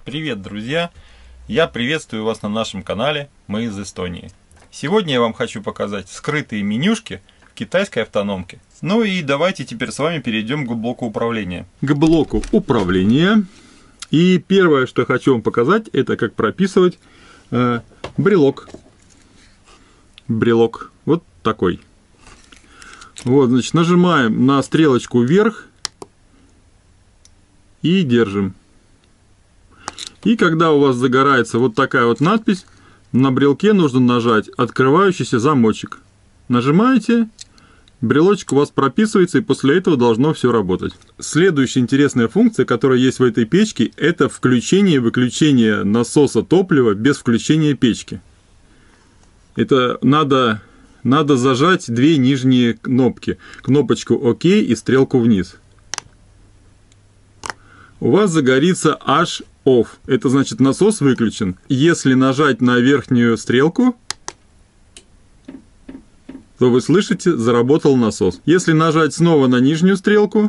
Привет, друзья! Я приветствую вас на нашем канале «Мы из Эстонии». Сегодня я вам хочу показать скрытые менюшки в китайской автономке. Ну и давайте теперь с вами перейдем к блоку управления. К блоку управления. И первое, что я хочу вам показать, это как прописывать брелок. Брелок вот такой. Вот, значит, нажимаем на стрелочку вверх и держим. И когда у вас загорается вот такая вот надпись, на брелке нужно нажать открывающийся замочек. Нажимаете, брелочек у вас прописывается, и после этого должно все работать. Следующая интересная функция, которая есть в этой печке, это включение и выключение насоса топлива без включения печки. Это надо зажать две нижние кнопки. Кнопочку ОК и стрелку вниз. У вас загорится аж OFF. Это значит, насос выключен. Если нажать на верхнюю стрелку, то вы слышите, заработал насос. Если нажать снова на нижнюю стрелку,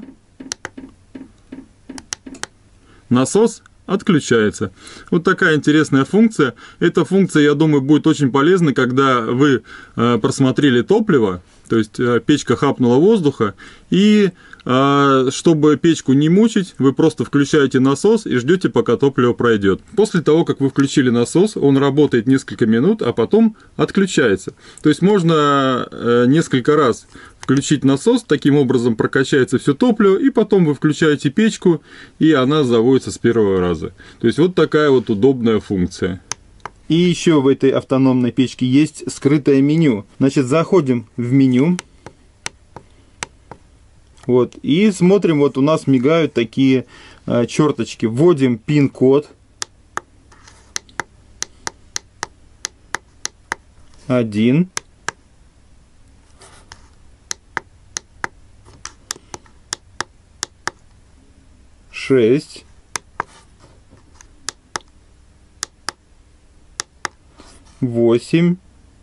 насос отключается. Вот такая интересная функция. Эта функция, я думаю, будет очень полезна, когда вы просмотрели топливо, то есть печка хапнула воздуха, и чтобы печку не мучить, вы просто включаете насос и ждете, пока топливо пройдет. После того, как вы включили насос, он работает несколько минут, а потом отключается. То есть можно несколько раз включить насос, таким образом прокачается все топливо, и потом вы включаете печку, и она заводится с первого раза. То есть вот такая вот удобная функция. И еще в этой автономной печке есть скрытое меню. Значит, заходим в меню. Вот, и смотрим, вот у нас мигают такие черточки. Вводим пин-код. 1. Шесть. 8.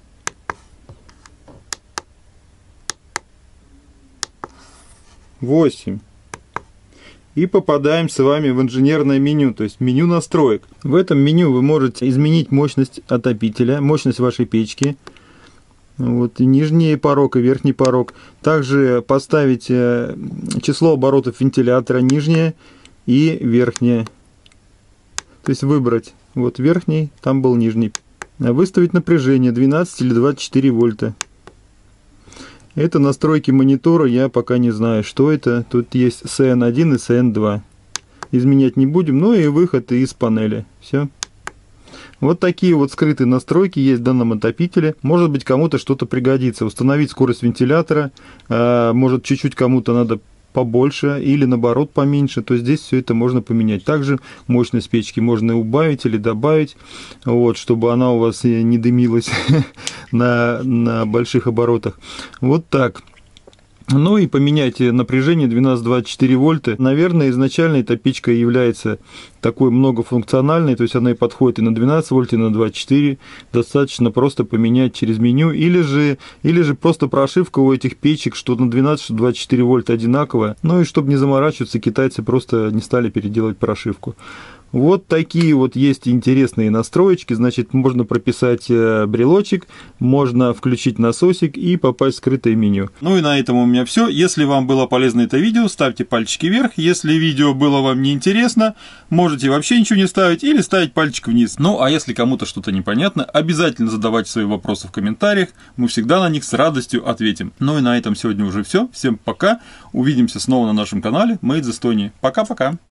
8. И попадаем с вами в инженерное меню, то есть меню настроек. В этом меню вы можете изменить мощность отопителя, мощность вашей печки. Вот, и нижний порог, и верхний порог. Также поставить число оборотов вентилятора, нижнее и верхнее. То есть выбрать, вот верхний, там был нижний. Выставить напряжение 12 или 24 вольта. Это настройки монитора, я пока не знаю, что это. Тут есть CN1 и CN2. Изменять не будем, но и выход из панели. Все. Вот такие вот скрытые настройки есть в данном отопителе. Может быть, кому-то что-то пригодится. Установить скорость вентилятора. Может, чуть-чуть кому-то надо побольше или наоборот поменьше, то здесь все это можно поменять. Также мощность печки можно убавить или добавить, вот, чтобы она у вас не дымилась на больших оборотах. Вот так. Ну и поменяйте напряжение 12-24 вольта. Наверное, изначально эта печка является такой многофункциональной, то есть она и подходит и на 12 вольт, и на 24. Достаточно просто поменять через меню, или же просто прошивка у этих печек, что на 12, что 24 вольта одинаковая. Ну и чтобы не заморачиваться, китайцы просто не стали переделать прошивку. Вот такие вот есть интересные настроечки. Значит, можно прописать брелочек, можно включить насосик и попасть в скрытое меню. Ну и на этом у меня все. Если вам было полезно это видео, ставьте пальчики вверх. Если видео было вам неинтересно, можете вообще ничего не ставить или ставить пальчик вниз. Ну а если кому-то что-то непонятно, обязательно задавайте свои вопросы в комментариях. Мы всегда на них с радостью ответим. Ну и на этом сегодня уже все. Всем пока. Увидимся снова на нашем канале «Мы из Эстонии». Пока-пока.